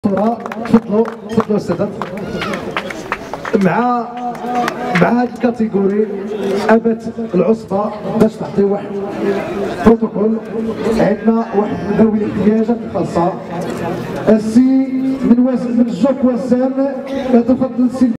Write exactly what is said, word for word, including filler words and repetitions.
تفضلوا تفضلوا السادات. مع مع هذه الكاتيجوري ابت العصبه باش تعطي واحد بروتوكول. عندنا واحد ذوي الاحتياجات الخاصه، السي من وزن من الجوك وزان يتفضل السي